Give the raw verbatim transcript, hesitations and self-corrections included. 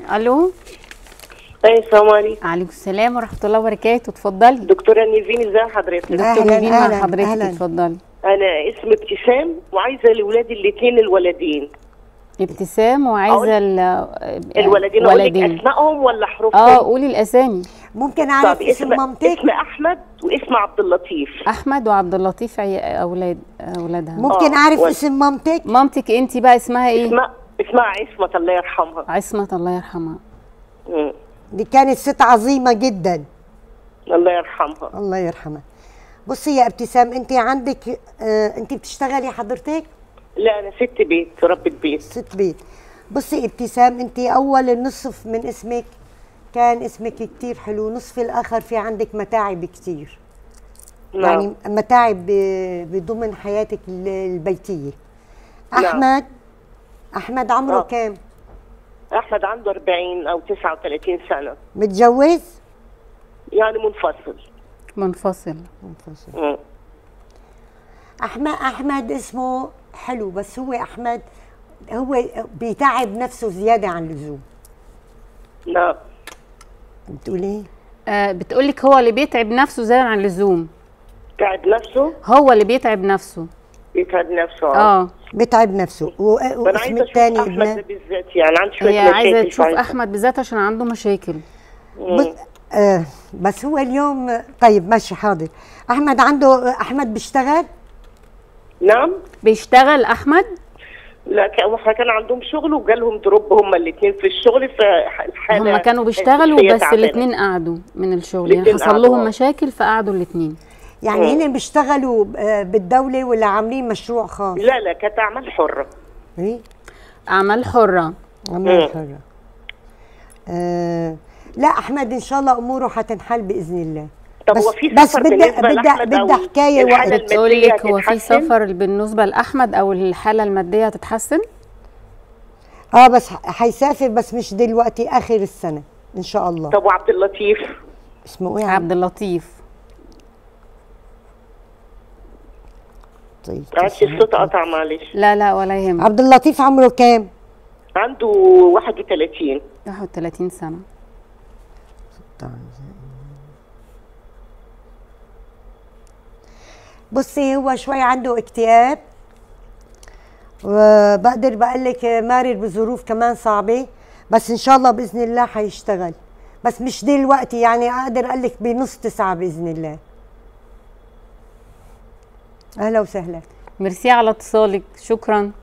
الو. اي السلام عليكم. عليكم السلام ورحمه الله وبركاته، اتفضلي. دكتوره نيفين، ازي حضرتك؟ دكتور نيفين مع حضرتك، اتفضلي. انا اسمي ابتسام وعايزه لاولادي الاثنين الولدين. ابتسام وعايزه الولدين. اقول لك اسمائهم ولا حروفهم؟ اه قولي الاسامي. ممكن اعرف اسم مامتك؟ اسم احمد واسم عبد اللطيف. احمد وعبد اللطيف اولاد اولادها. ممكن اعرف و... اسم مامتك؟ مامتك انت بقى اسمها ايه؟ اسمها اسمها عصمت الله يرحمها. عصمت الله يرحمها. امم دي كانت ست عظيمه جدا. الله يرحمها. الله يرحمها. بصي يا ابتسام، انت عندك آه انت بتشتغلي حضرتك؟ لا انا ست بيت، ربة بيت. ست بيت. بصي ابتسام، انت اول النصف من اسمك كان اسمك كتير حلو، نصف الاخر في عندك متاعب كتير. نعم. يعني متاعب بضمن حياتك البيتيه. احمد. نعم. احمد عمره آه. كام؟ احمد عنده أربعين او تسعة وثلاثين سنه. متجوز؟ يعني منفصل. منفصل. منفصل. مم. احمد احمد اسمه حلو، بس هو احمد هو بيتعب نفسه زياده عن اللزوم. نعم. بتقولي ايه؟ آه بتقولك هو اللي بيتعب نفسه زياده عن اللزوم. تعب نفسه؟ هو اللي بيتعب نفسه. بيتعب نفسه. اه بيتعب نفسه. واسم الثاني احمد ده بالذات، يعني عنده شويه هي مشاكل. عايزه تشوف احمد بالذات عشان عنده مشاكل. بس, آه بس هو اليوم طيب ماشي حاضر. احمد عنده احمد بيشتغل؟ نعم بيشتغل احمد. لا كان عندهم شغل وجالهم دروب هما الاثنين في الشغل، فالحاله هما كانوا بيشتغلوا بس الاثنين قعدوا من الشغل، يعني حصل لهم مشاكل فقعدوا الاثنين. يعني هنا بيشتغلوا بالدوله ولا عاملين مشروع خاص؟ لا لا كانت اعمال حره. ايه؟ اعمال حره. اعمال حره. آه لا احمد ان شاء الله اموره هتنحل باذن الله. طب بس هو في بس سفر بدي بالنسبه بدي بدي حكايه وقت تقول لك هو في سفر بالنسبه لاحمد او الحاله الماديه هتتحسن؟ اه بس هيسافر بس مش دلوقتي، اخر السنه ان شاء الله. طب وعبد اللطيف؟ اسمه ايه؟ عبد اللطيف. طيب معلش الصوت قطع، معلش. لا لا ولا يهمك. عبد اللطيف عمره كام؟ عنده واحد وثلاثين. واحد وثلاثين سنه. بصي هو شوي عنده اكتئاب، وبقدر بقول لك مارر بظروف كمان صعبه، بس ان شاء الله باذن الله حيشتغل، بس مش دلوقتي، يعني اقدر اقول لك بنص تسعه باذن الله. اهلا وسهلا. ميرسي على اتصالك، شكرا.